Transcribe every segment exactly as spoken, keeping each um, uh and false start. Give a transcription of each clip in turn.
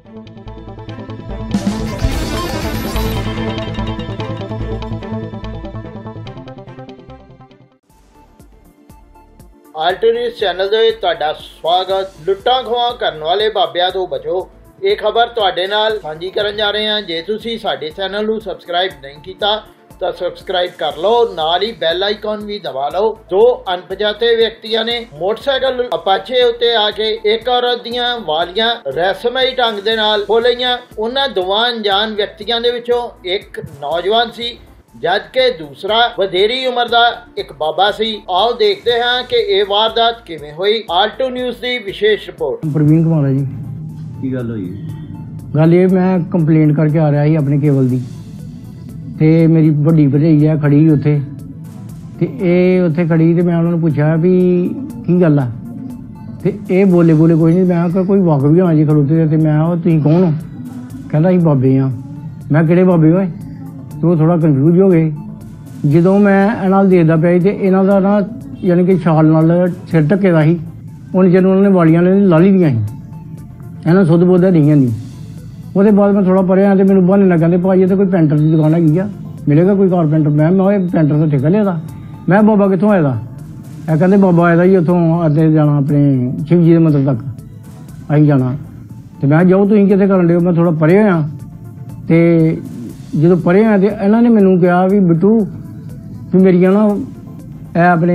Alto news channel ਦੇ ਤੁਹਾਡਾ ਸਵਾਗਤ। ਲੁੱਟਾਂ ਖੋਹਾਂ ਕਰਨ ਵਾਲੇ ਬਾਬਿਆਂ ਤੋਂ ਬਚੋ, ਇਹ ਖਬਰ ਤੁਹਾਡੇ ਨਾਲ ਸਾਂਝੀ ਕਰਨ ਜਾ ਰਹੇ ਹਾਂ। ਜੇ ਤੁਸੀਂ ਸਾਡੇ ਚੈਨਲ ਨੂੰ ਸਬਸਕ੍ਰਾਈਬ ਨਹੀਂ ਕੀਤਾ ਤਾਂ ਸਬਸਕ੍ਰਾਈਬ ਕਰ ਲਓ, ਨਾਲ ਹੀ ਬੈਲ ਆਈਕਨ ਵੀ ਦਬਾ ਲਓ। ਦੋ ਅਣਪਛਾਤੇ ਵਿਅਕਤੀਆਂ ਨੇ ਮੋਟਰਸਾਈਕਲ ਅਪਾਚੇ ਉੱਤੇ ਆ ਕੇ ਇੱਕ ਔਰਤ ਦੀਆਂ ਵਾਲੀਆਂ ਰਹੱਸਮਈ ਢੰਗ ਦੇ ਨਾਲ ਖੋਲ੍ਹੀਆਂ। ਉਹਨਾਂ ਦੋਵਾਂ ਅਣਜਾਣ ਵਿਅਕਤੀਆਂ ਦੇ ਵਿੱਚੋਂ ਇੱਕ ਨੌਜਵਾਨ ਸੀ जबकि दूसरा वधेरी उम्र का एक बाबा सी। आओ देखते हैं कि ये वारदात किवें हुई। आल्टो न्यूज़ की विशेष रिपोर्ट। प्रवीण कुमार है जी। की गल हुई? गल ये मैं कंप्लेंट करके आ रहा ही अपने केबल दी ते मेरी बड़ी भरजाई है खड़ी उत्थे ते ये उत्थे खड़ी ते मैं उन्होंने पूछा भी की गल है ते ये बोले बोले कोई नहीं। मैं कहा कोई वाकफ भी होना जी खड़ोते ते मैं तुसीं कौन हो? कहंदा असीं बाबे हाँ। मैं किहड़े बाबे होए? तो थोड़ा कन्फ्यूज हो गए। जो मैं इन्हां देखदा पिया तो इन्हां दा ना यानी कि शाल नाल सिर ढके दा ही। उन्हें चर उन्होंने वालियां लाली दियां ही, इन्हां सुध बोध नहीं आंदी। उसदे बाद मैं थोड़ा परे आया तो मैनूं बहाने नाल कहंदे भाई ये तो कोई पेंटर की दुकान हैगी आ, मिलेगा कोई कारपेंटर? मैं मैं पेंटर तो ठेका लिया। मैं बाबा कित्थों आया दा? ਇਹ ਕਹਿੰਦੇ ਬਾਬਾ ਆਇਆ ਜੀ ਉੱਥੋਂ ਅੱਗੇ ਜਾਣਾ ਆਪਣੇ ਸ਼ਿਵ ਜੀ ਦੇ ਮੰਦਰ ਤੱਕ ਅਸੀਂ ਜਾਣਾ। ਤੇ ਮੈਂ ਜਾਓ ਤੁਸੀਂ ਕਿਤੇ ਕਰਨ ਦਿਓ। ਮੈਂ ਥੋੜਾ ਪਰੇ ਹੋਇਆ ਤੇ ਜਦੋਂ ਪਰੇ ਆ ਤੇ ਇਹਨਾਂ ਨੇ ਮੈਨੂੰ ਕਿਹਾ ਵੀ ਬਿੱਟੂ ਤੂੰ ਮੇਰੀਆਂ ਨਾ ਇਹ ਆਪਣੇ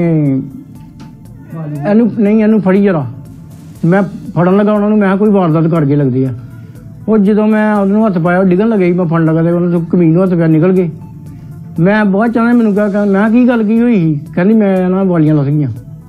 ਇਹਨੂੰ ਨਹੀਂ ਇਹਨੂੰ ਫੜੀ ਜਰਾ। ਮੈਂ ਫੜਨ ਲੱਗਾ ਉਹਨਾਂ ਨੂੰ, ਮੈਂ ਕੋਈ ਵਾਰਦਾਤ ਕਰਕੇ ਲੱਗਦੀ ਆ। ਉਹ ਜਦੋਂ ਮੈਂ ਉਹਨੂੰ ਹੱਥ ਪਾਇਆ ਉਹ ਡਿੱਗਣ ਲੱਗੇ, ਮੈਂ ਫੜਨ ਲੱਗਾ ਤੇ ਉਹਨਾਂ ਤੋਂ ਕਮੀਨ ਨੂੰ ਹੱਥ ਪਿਆ ਨਿਕਲ ਗਏ। ਮੈਂ ਬਹੁਤ ਚਾਹੁੰਦਾ ਮੈਨੂੰ ਕਿਹਾ ਮੈਂ ਕੀ ਗੱਲ ਕੀ ਹੋਈ? ਕਹਿੰਦੀ ਮੈਂ ਨਾ ਵਾਲੀਆਂ ਲੱਥ ਗਈਆਂ।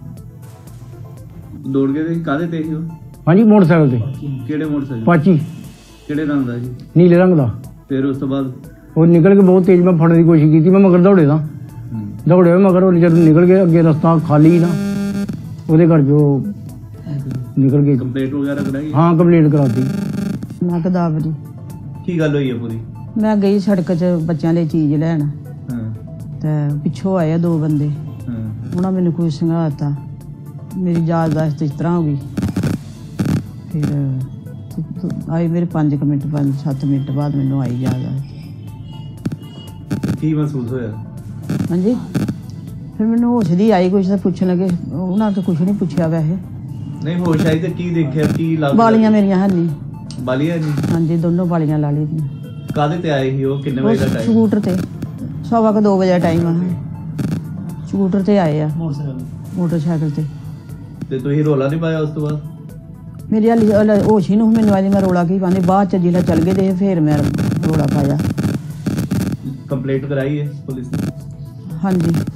ਦੌੜ ਕੇ ਤੇ ਕਾਹਦੇ ਤੇ ਸੀ ਉਹ? ਹਾਂਜੀ ਮੋਟਰਸਾਈਕਲ ਤੇ। ਕਿਹੜੇ ਮੋਟਰਸਾਈਕਲ? ਪਾਚੀ। ਕਿਹੜੇ ਰੰਗ ਦਾ ਜੀ? ਨੀਲੇ ਰੰਗ ਦਾ। ਫਿਰ ਉਸ ਤੋਂ ਬਾਅਦ ਉਹ ਨਿਕਲ ਕੇ ਬਹੁਤ ਤੇਜ਼ ਮੈਂ ਫੜਨ ਦੀ ਕੋਸ਼ਿਸ਼ ਕੀਤੀ। ਮੈਂ ਮਗਰ ਦੌੜੇ ਦਾ ਦੌੜੇ ਹੋਏ ਮਗਰ ਉਹ ਜਦੋਂ ਨਿਕਲ ਗਏ ਅੱਗੇ ਰਸਤਾ ਖਾਲੀ ਨਾ ਉਹਦੇ ਕਰਕੇ ਉਹ ਨਿਕਲ ਗਏ। ਕੰਪਲੇਂਟ ਵਗੈਰਾ ਕਰਾਈ? ਹਾਂ ਕੰਪਲੇਂਟ ਕਰਾਤੀ। ਮੈਂ ਕਦਾਵਰੀ। ਕੀ ਗੱਲ ਹੋਈ ਹੈ ਪੂਰੀ? ਮੈਂ ਗਈ ਸੜਕ 'ਚ ਬੱਚਿਆਂ ਲਈ ਚੀਜ਼ ਲੈਣ ਹਾਂ ਤੇ ਪਿੱਛੋਂ ਆਏ ਦੋ ਬੰਦੇ। ਹਾਂ ਉਹਨਾਂ ਮੈਨੂੰ ਕੁਝ ਸੰਘਾਤਾ, ਮੇਰੀ ਯਾਦਦਾਸ਼ਤ ਇਸ ਤਰ੍ਹਾਂ ਹੋ ਗਈ। ਫਿਰ ਆਈ ਮੇਰੇ ਪੰਜ ਕੁ ਮਿੰਟ ਪੰਜ ਸੱਤ ਮਿੰਟ ਬਾਅਦ ਮੈਨੂੰ ਆਈ ਯਾਦਦਾਸ਼ਤ। ਕੀ ਮਹਿਸੂਸ ਹੋਇਆ? ਹਾਂਜੀ ਫਿਰ ਮੈਨੂੰ ਹੋਸ਼ ਦੀ ਆਈ, ਕੁਛ ਤਾਂ ਪੁੱਛਣ ਲੱਗੇ। ਉਹਨਾਂ ਤੋਂ ਕੁਛ ਨਹੀਂ ਪੁੱਛਿਆ ਵੈਸੇ। ਨਹੀਂ ਹੋਸ਼ ਆਈ ਤੇ ਕੀ ਦੇਖਿਆ? ਕੀ ਲੱਗ? ਵਾਲੀਆਂ ਮੇਰੀਆਂ ਹੈ ਨਹੀਂ। ਵਾਲੀਆਂ ਨਹੀਂ? ਹਾਂਜੀ ਦੋਨੋਂ ਵਾਲੀਆਂ ਲਾ ਲਈ ਦੀਆਂ। ਕਾਹਦੇ ਤੇ ਆਏ ਸੀ ਉਹ? ਕਿੰਨੇ ਵਜੇ ਦਾ ਟਾਈਮ? ਸਕੂਟਰ ਤੇ ਸਵਾ ਕੁ ਦੋ ਵਜੇ ਟਾਈਮ ਆ। ਸਕੂਟਰ ਤੇ ਆਏ ਆ ਮੋਟਰਸਾਈਕਲ ਤੇ। ਤੇ ਤੁਸੀਂ ਰੋਲਾ ਨਹੀਂ ਪਾਇਆ ਉਸ ਤੋਂ ਬਾਅਦ? ਮੇਰੀ ਹਾਲੀ ਹੋਸ਼ ਹੀ ਨੂੰ ਮੈਨੂੰ ਆਈ। ਮੈਂ ਰੋਲਾ ਕੀ ਪਾਉਂਦੀ ਬਾਅਦ ਚ ਜਿਲਾ ਚੱਲ ਗਏ ਤੇ ਫਿਰ ਮੈਂ ਰੋਲਾ ਪਾਇਆ। ਕੰਪਲੇਂਟ ਕਰਾਈ ਹੈ ਪੁਲਿਸ ਨੇ? ਹਾਂਜੀ